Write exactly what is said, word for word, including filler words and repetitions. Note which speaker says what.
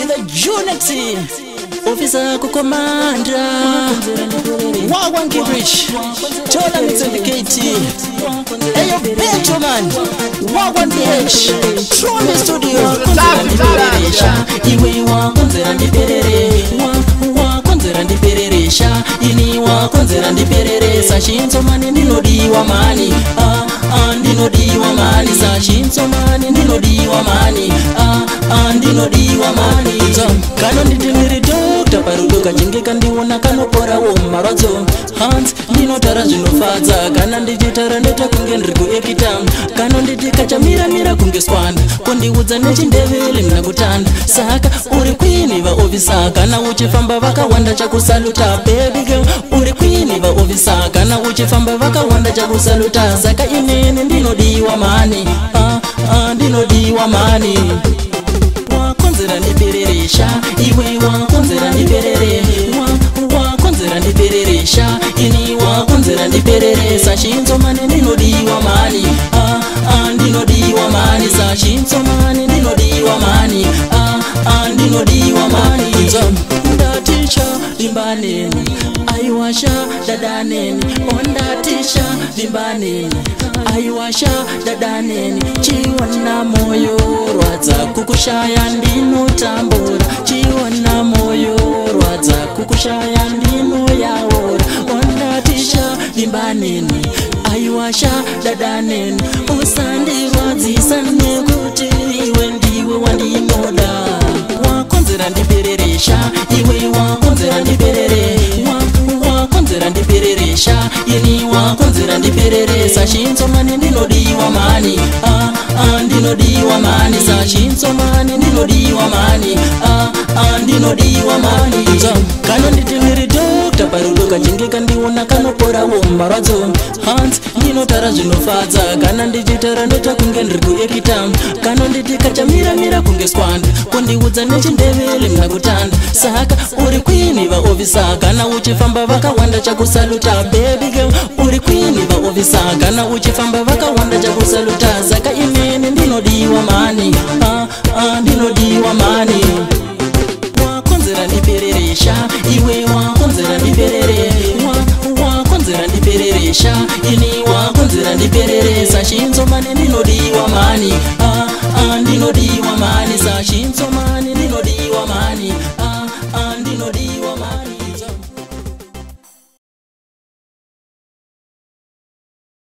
Speaker 1: the Junex Officer Commander Wagwan Gibrich Tola Mitsubishi Ayo Benjamin Wagwan D H Trump Studio Iwe wakonzera ndiperere wakonzera ndipereresha ini wakonzera ndiperere sashinzo mani ndinodiwa mani ah ah ndinodiwa mani sashinzo mani ndinodiwa mani ah ah ndinodiwa mani kano nditimiri doctor parudoka chingeka ndiona kanopora wo marwadzo hands ndinotara zvinofadza kana ndichitara ndeta kunge ndiri kuekita kano nditika chamira mira kunge swanda kondiudza nechindevele mna kutanda saka uri kwini vaovisa kana uchifamba vakawanda chakusaluta baby girl uri kwini vaovisa kana uchifamba vakawanda chakusaluta saka inene ndinodiwa mani ah ah ndinodiwa mani wakonzera ndipereresha iwe wakonzera ndiperere wakonzera ndipereresha ini wakonzera ndiperere sashinzo mani ndinodiwa mani ah ah ndinodiwa mani sashinzo mani ndinodiwa mani ah ah ndinodiwa mani ndatisha dimbaneni aiwasha dadaneni ondatisha dimbaneni aiwasha dadaneni chiwana moyo rwadza kukushaya ndinotambura chiwana moyo rwadza kukushaya ndinoyaora ondatisha dimbaneni aiwasha dadaneni usandirwadzisa nekuti iwe ndiwe wandinoda wakonzera ndipereresha iwe wakonzera ndiperere wakonzera ndipereresha ini wakonzera ndiperere sashinzo mani ndinodiwa mani ah ah ndinodiwa mani sashinzo mani ndinodiwa mani ah ah ndinodiwa mani kano nditimiri doctor parudoka chingeka ndiona kanopora wo marwadzo hands ndinotara zvinofadza kana ndichitara ndota kunge ndiri kuekita kano nditika chamira mira kunge swanda kondiudza nechindevele mna kutanda saka uri kwini vaovisa kana uchifamba vakawanda chakusaluta baby girl uri kwini vaovisa kana uchifamba vakawanda chakusaluta saka inene ndinodiwa mani ah ah ndinodiwa mani wakonzera ndipereresha iwe wakonzera ndiperere wakonzera ndipereresha ini wakonzera ndiperere sashinzo mani ndinodiwa mani ah ah ndinodiwa mani sashinzo mani